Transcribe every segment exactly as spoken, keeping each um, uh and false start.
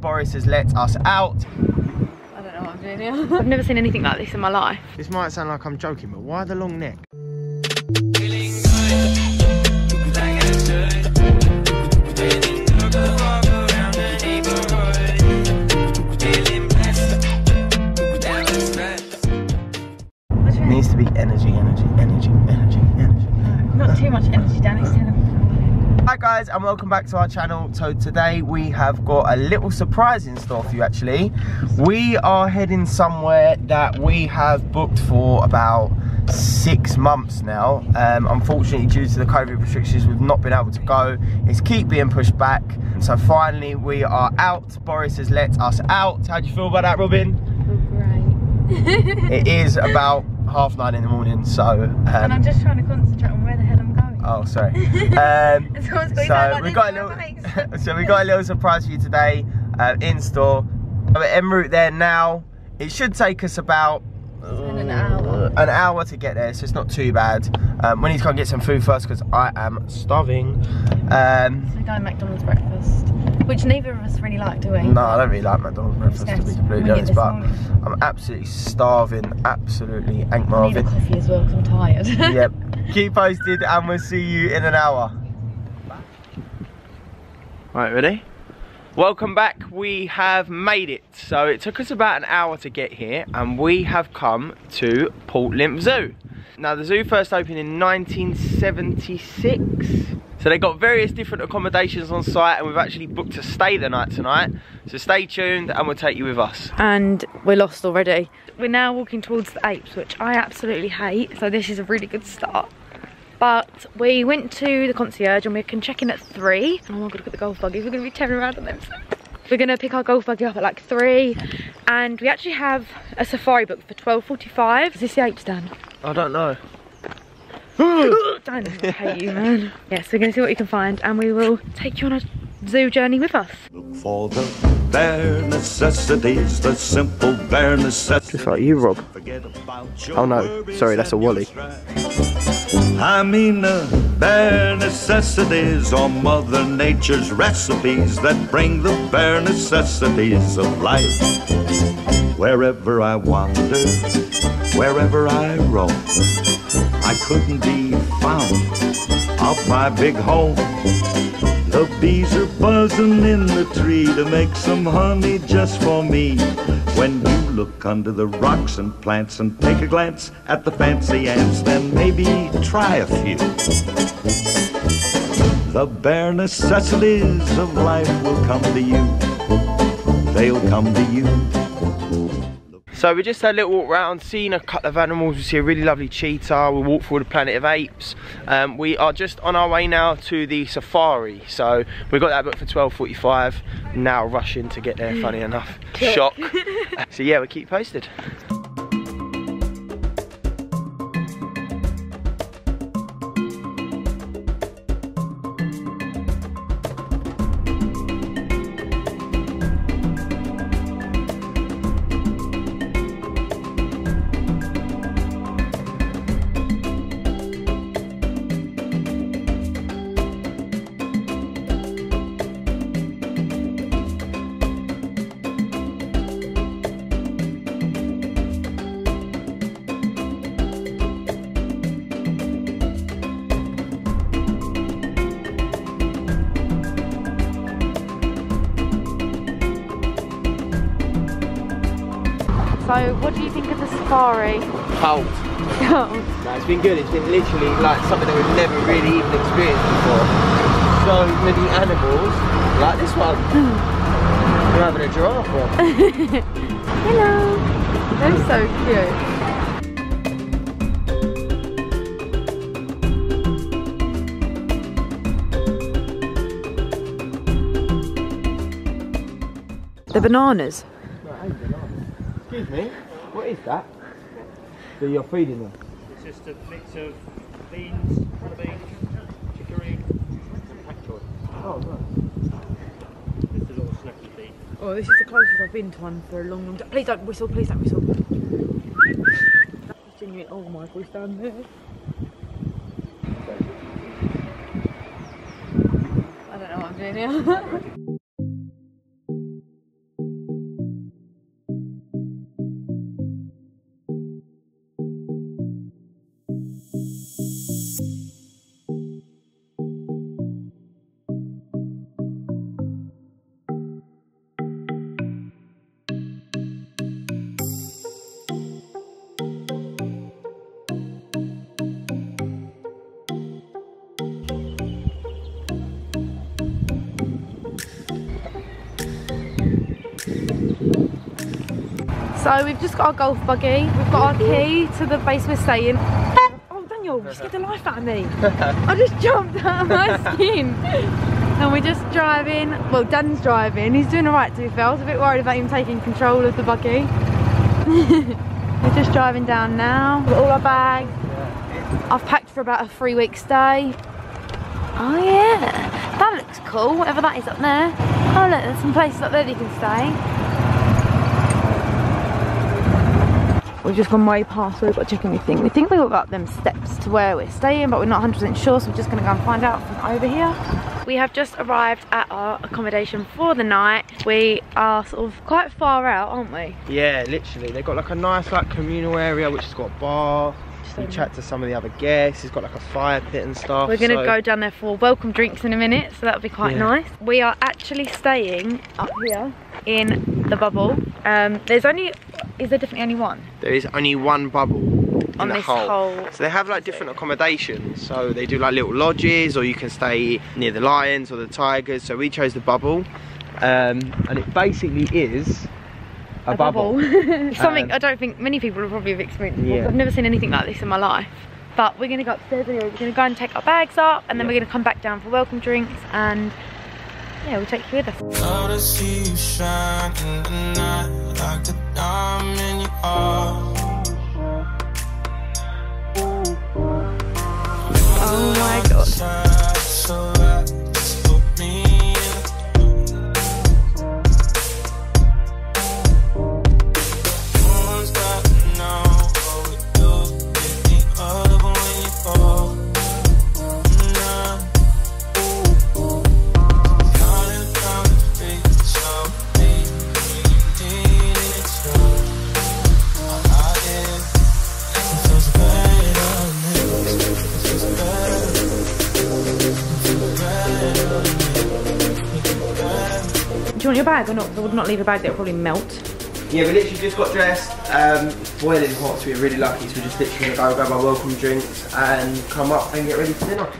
Boris has let us out. I don't know what I'm doing here. I've never seen anything like this in my life. This might sound like I'm joking, but why the long neck? Needs to be energy, energy, energy, energy, energy. No, not too much energy, Dan. It's telling me. Hi guys, and welcome back to our channel. So today we have got a little surprise in store for you actually. We are heading somewhere that we have booked for about six months now. Um, unfortunately, due to the COVID restrictions, we've not been able to go. It's keep being pushed back. So finally we are out. Boris has let us out. How do you feel about that, Robin? Great. It is about half nine in the morning, so um, and I'm just trying to concentrate on where the hell I'm going. oh sorry. Um, so we got a little so we got a little surprise for you today uh, in store. We're en route there now. It should take us about uh, an hour an hour to get there, so it's not too bad. Um, we need to go and get some food first because I am starving. Um, so we're going McDonald's breakfast, which neither of us really like, do we? No, I don't really like McDonald's breakfast to be completely honest, but morning. I'm absolutely starving, absolutely ain't I need a Marvin. coffee as well because I'm tired. Yep. Keep posted and we'll see you in an hour. Right, ready? Welcome back. We have made it. So it took us about an hour to get here and we have come to Port Lympne Zoo. Now the zoo first opened in nineteen seventy-six. So they got various different accommodations on site and we've actually booked to stay the night tonight. So stay tuned and we'll take you with us. And we're lost already. We're now walking towards the apes, which I absolutely hate. So this is a really good start. But we went to the concierge and we can check in at three. Oh my god, look at the golf buggies. We're going to be tearing around on them. We're going to pick our golf buggy up at like three. And we actually have a safari book for twelve forty-five. Is this the apes, Dan? I don't know. Dan, I hate you, man. Yes, we're going to see what we can find and we will take you on a zoo journey with us. Look for the bare necessities, the simple bare necessities. Just like you, Rob. Oh no, sorry, that's a Wally. I mean the bare necessities are Mother Nature's recipes that bring the bare necessities of life. Wherever I wander, wherever I roam, I couldn't be found off my big home. The bees are buzzing in the tree to make some honey just for me. When you look under the rocks and plants and take a glance at the fancy ants, then maybe try a few. The bare necessities of life will come to you. They'll come to you. So we just had a little walk around, seen a couple of animals. We see a really lovely cheetah. We walked through the Planet of Apes. Um, we are just on our way now to the safari. So we got that booked for twelve forty-five. Now rushing to get there, funny enough. Shock. So yeah, we'll keep posted. So, what do you think of the safari? Cold. Cold. No, it's been good. It's been literally like something that we've never really even experienced before. So many animals, like this one. We're having a giraffe one. Hello. They're so cute. The bananas. Excuse me, what is that? So you're feeding them? It's just a mix of beans, beans, chicory, and pak choy. Oh, nice. Just a little snacky feed. Oh, this is the closest I've been to one for a long, long time. Please don't whistle, please don't whistle. That's genuine. Oh my god, down there. I don't know what I'm doing here. So we've just got our golf buggy. We've got our key to the base we're staying. Oh Daniel, you scared the life out of me. I just jumped out of my skin. And we're just driving. Well, Dan's driving. He's doing alright, to be fair. I was a bit worried about him taking control of the buggy. We're just driving down now. We've got all our bags. I've packed for about a three week stay. Oh yeah, that looks cool, whatever that is up there. Oh look, there's some places up there that you can stay. We've just gone way past where we've got to check everything. We think we've got to go up them steps to where we're staying, but we're not one hundred percent sure, so we're just going to go and find out from over here. We have just arrived at our accommodation for the night. We are sort of quite far out, aren't we? Yeah, literally. They've got like a nice like communal area which has got a bar. We chat to some of the other guests. It's got like a fire pit and stuff. We're gonna so. go down there for welcome drinks in a minute, so that'll be quite yeah. nice. We are actually staying up here in the bubble. Um, there's only, is there definitely only one? There is only one bubble in on the this whole. whole. So they have like different accommodations. So they do like little lodges, or you can stay near the lions or the tigers. So we chose the bubble, um, and it basically is. A, A bubble. bubble. Something um, I don't think many people will probably have experienced before. Yeah. I've never seen anything like this in my life. But we're gonna go upstairs anyway. We're gonna go and take our bags up, and then yeah. we're gonna come back down for welcome drinks, and yeah, we'll take you with us. Love to see you shine in the night like the diamond in your heart. Oh my god. So right, just put me in. One's got to know what we do. Get the other when you fall. Nah. Gotta come to be so deep. Deep in it, so I did. It feels better than it feels better. Do you want your bag or not? I would not leave a bag that will probably melt. Yeah, we literally just got dressed. Um, boiling hot, so we're really lucky. So we're just literally gonna go grab our welcome drinks and come up and get ready for dinner.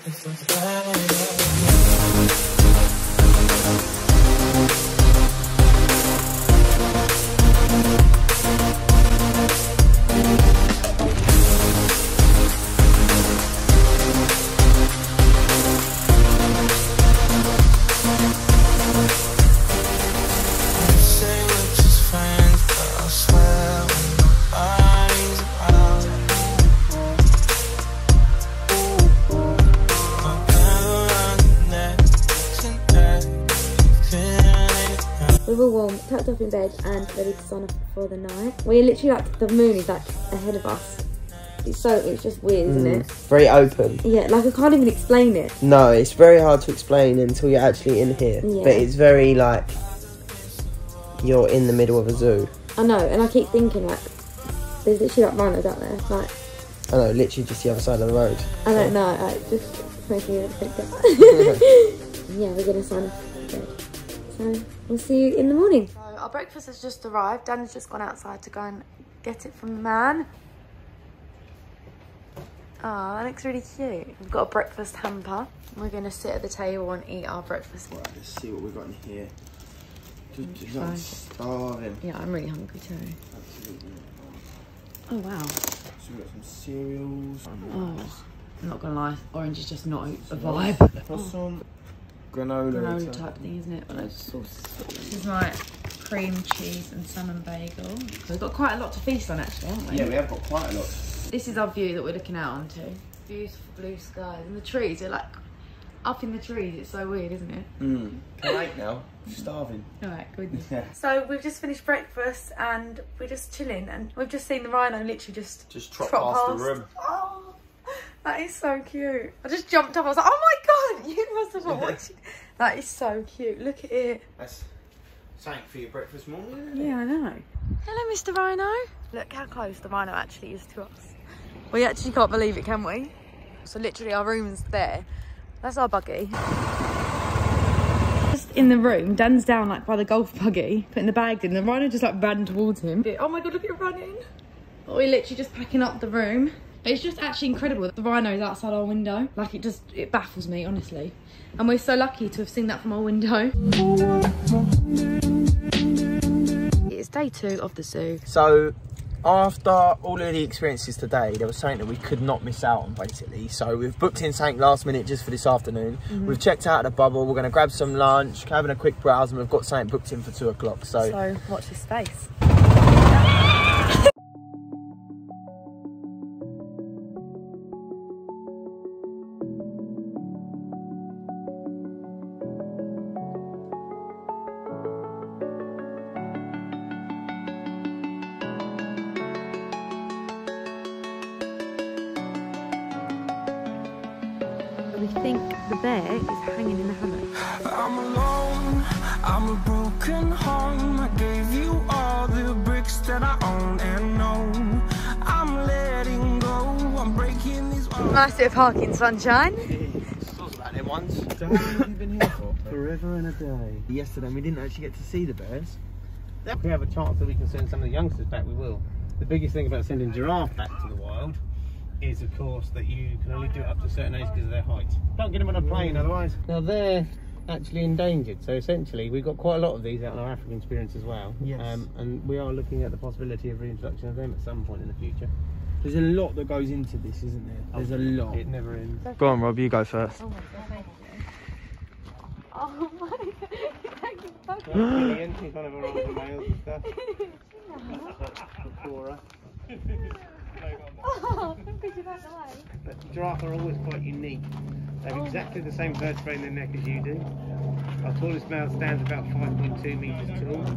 We're all warm, tucked up in bed and ready to sign up for the night. We're literally like, the moon is like ahead of us. It's so, it's just weird, isn't Mm, it? very open. Yeah, like I can't even explain it. No, it's very hard to explain until you're actually in here. Yeah. But it's very like, you're in the middle of a zoo. I know, and I keep thinking like, there's literally like rhinos out there. Like, I know, literally just the other side of the road. I don't know, like, just makes me think that. Yeah, we're gonna sign up for bed. So we'll see you in the morning. So our breakfast has just arrived. Dan's just gone outside to go and get it from the man. Oh, that looks really cute. We've got a breakfast hamper. We're gonna sit at the table and eat our breakfast. Right, let's see what we've got in here. Just, just Fine. I'm starving. Yeah, I'm really hungry too. Absolutely. Oh wow. So we've got some cereals. Oh, I'm not gonna lie, orange is just not a vibe. Some granola, Granola type thing, isn't it? One of those sauces. This is my cream cheese and salmon bagel. We've got quite a lot to feast on actually, haven't we? Yeah, we have got quite a lot. This is our view that we're looking out onto. Beautiful blue skies. And the trees are like up in the trees. It's so weird, isn't it? Mm. Can't eat now. I'm starving. Alright, good. Yeah. So we've just finished breakfast and we're just chilling and we've just seen the rhino literally just Just trot trot past, past. the room. Oh, that is so cute. I just jumped up. I was like, oh my god, you must have not watched it. That is so cute. Look at it. That's something for your breakfast morning, isn't Yeah, I know. Hello, Mister Rhino. Look how close the rhino actually is to us. We actually can't believe it, can we? So literally our room's there. That's our buggy. Just in the room, Dan's down like by the golf buggy, putting the bags in. The rhino just like ran towards him. Oh my god, look at it running. But we're literally just packing up the room. But it's just actually incredible that the rhino's outside our window. Like it just, it baffles me, honestly. And we're so lucky to have seen that from our window. It's day day two of the zoo. So after all of the experiences today, there was something that we could not miss out on, basically. So we've booked in something last minute just for this afternoon. Mm-hmm. We've checked out the bubble. We're going to grab some lunch, having a quick browse, and we've got something booked in for two o'clock. So, so watch this space. We think the bear is hanging in the hammock. I'm alone, I'm a broken home. I gave you all the bricks that I own and know. I'm letting go, I'm breaking these walls. Nice bit of parking, sunshine. Thought about them ones. So how long have you been here for? Forever and a day. Yesterday we didn't actually get to see the bears. If we have a chance that we can send some of the youngsters back, we will. The biggest thing about sending giraffe back to the wild is, of course, that you can only do it up to a certain age because of their height. Don't get them on a plane otherwise. Now they're actually endangered, so essentially we've got quite a lot of these out in our African experience as well. Yes. Um, and we are looking at the possibility of reintroduction of them at some point in the future. There's a lot that goes into this, isn't there? There's a lot. It never ends. Go on, Rob, you go first. Oh my god, oh my god. Brilliant. He's one of our older males and stuff. Flora. Oh, because you've had the way. But giraffe are always quite unique. They have exactly the same vertebrae in their neck as you do. Our tallest male stands about five point two metres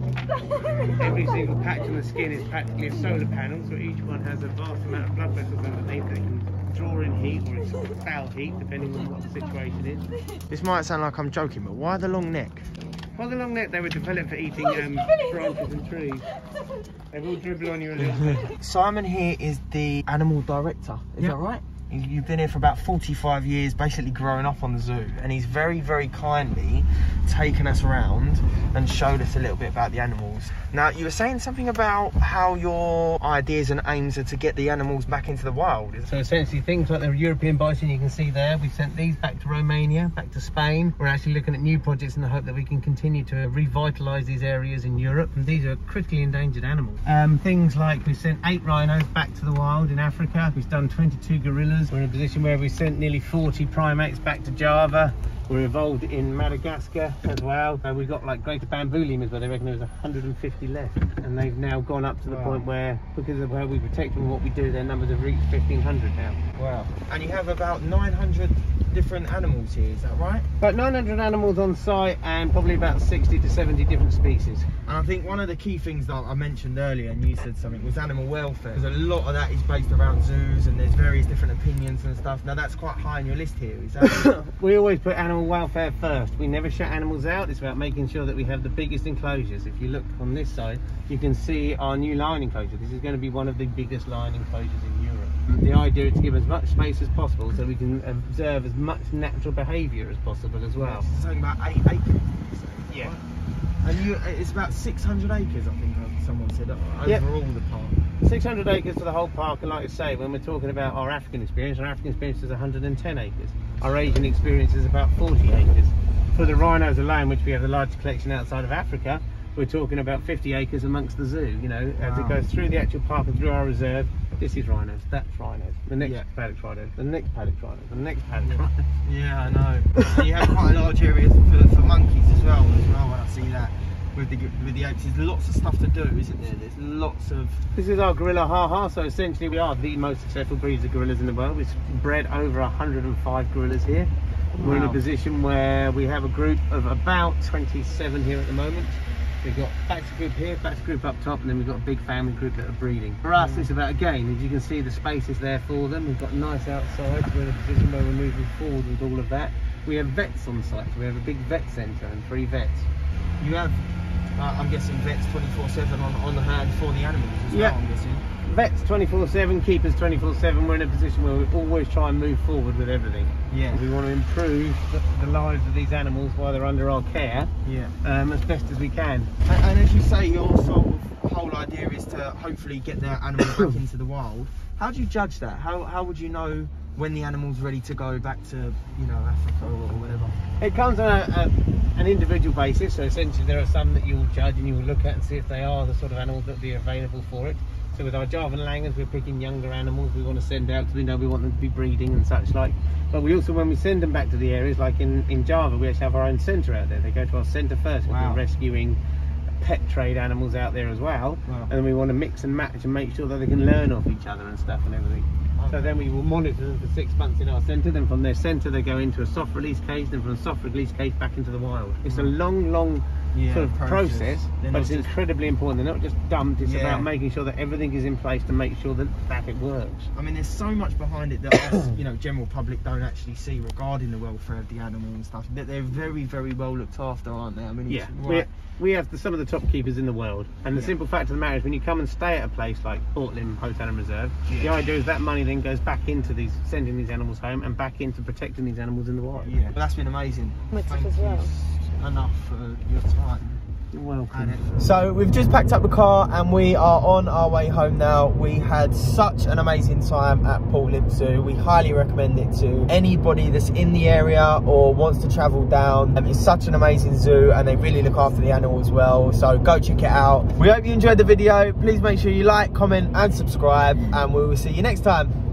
tall. Every single patch on the skin is practically a solar panel, so each one has a vast amount of blood vessels underneath that can draw in heat or expel heat, depending on what the situation is. This might sound like I'm joking, but why the long neck? Well, the long neck, they were developed for eating um, branches and trees. They will dribble on you a little bit. Simon here is the animal director, is Yep. that right? You've been here for about forty-five years, basically growing up on the zoo, and he's very, very kindly taken us around and showed us a little bit about the animals. Now, you were saying something about how your ideas and aims are to get the animals back into the wild. So essentially things like the European bison you can see there, we've sent these back to Romania, back to Spain. We're actually looking at new projects in the hope that we can continue to revitalise these areas in Europe. And these are critically endangered animals. Um, things like we sent eight rhinos back to the wild in Africa. We've done twenty-two gorillas. We're in a position where we sent nearly forty primates back to Java. We're involved in Madagascar as well. Uh, we've got like greater bamboo lemurs where they reckon there's one hundred fifty left. And they've now gone up to the Wow. point where, because of how we protect them and what we do, their numbers have reached fifteen hundred now. Wow. And you have about nine hundred different animals here, is that right? About nine hundred animals on site and probably about sixty to seventy different species. And I think one of the key things that I mentioned earlier, and you said something, was animal welfare. Because a lot of that is based around zoos and there's various different opinions and stuff. Now that's quite high on your list here, is that? We always put animal welfare first. We never shut animals out. It's about making sure that we have the biggest enclosures. If you look on this side, you can see our new lion enclosure. This is going to be one of the biggest lion enclosures in Europe. The idea is to give as much space as possible so we can observe as much natural behaviour as possible as well. Something about eight acres. Yeah. And you, it's about six hundred acres, I think someone said, overall Yep. the park. six hundred acres for the whole park, and like I say, when we're talking about our African experience, our African experience is one hundred ten acres. Our Asian experience is about forty acres. For the rhinos alone, which we have the largest collection outside of Africa, we're talking about fifty acres amongst the zoo. You know, as Wow. it goes through the actual park and through our reserve, this is rhinos, that's rhinos, the next Yeah. paddock rhino, the next paddock rhino, the next paddock rhino. Yeah, I know. And you have quite large areas for, for monkeys as well, as well, when I see that. With the, with the apes, there's lots of stuff to do, isn't there? There's lots of... This is our gorilla ha-ha, so essentially we are the most successful breeds of gorillas in the world. We've bred over one hundred and five gorillas here. We're in a Wow. position where we have a group of about twenty-seven here at the moment. We've got Baxter group here, Baxter group up top, and then we've got a big family group that are breeding. For us, it's about, again, as you can see, the space is there for them. We've got nice outside. We're in a position where we're moving forward with all of that. We have vets on site, so we have a big vet centre and three vets. You have, uh, I'm guessing, vets twenty-four seven on, on the hand for the animals as Yeah. well, I'm guessing. Vets twenty-four seven, keepers twenty-four seven. We're in a position where we always try and move forward with everything. Yeah. We want to improve the, the lives of these animals while they're under our care, Yeah. um, as best as we can. And, and as you say, your sort of whole idea is to hopefully get the animal back into the wild. How do you judge that? How, how would you know when the animal's ready to go back to, you know, Africa or whatever? It comes on a, a, an individual basis, so essentially there are some that you'll judge and you will look at and see if they are the sort of animals that will be available for it. So with our Javan langurs, we're picking younger animals we want to send out because we know we want them to be breeding and such like. But we also, when we send them back to the areas, like in, in Java, we actually have our own centre out there. They go to our centre first. Wow. We're rescuing pet trade animals out there as well. Wow. And we want to mix and match and make sure that they can learn off each other and stuff and everything. Okay. So then we will monitor them for six months in our centre. Then from their centre they go into a soft release cage. Then from a soft release cage back into the wild. It's a long, long yeah, sort of process, process but it's just incredibly important. They're not just dumped. It's yeah. about making sure that everything is in place to make sure that that it works. I mean, there's so much behind it that us, you know, general public don't actually see regarding the welfare of the animal and stuff. But they're very, very well looked after, aren't they? I mean, yeah, right. we, we have the, some of the top keepers in the world. And the yeah. simple fact of the matter is, when you come and stay at a place like Port Lympne Reserve, yeah. the idea is that money then goes back into these sending these animals home and back into protecting these animals in the wild. Yeah, well, that's been amazing. Thank as well. Enough for your time. You're welcome. So we've just packed up the car and we are on our way home now. We had such an amazing time at Port Lympne Zoo. We highly recommend it to anybody that's in the area or wants to travel down. Um, it's such an amazing zoo and they really look after the animal as well. So go check it out. We hope you enjoyed the video. Please make sure you like, comment and subscribe, and we will see you next time.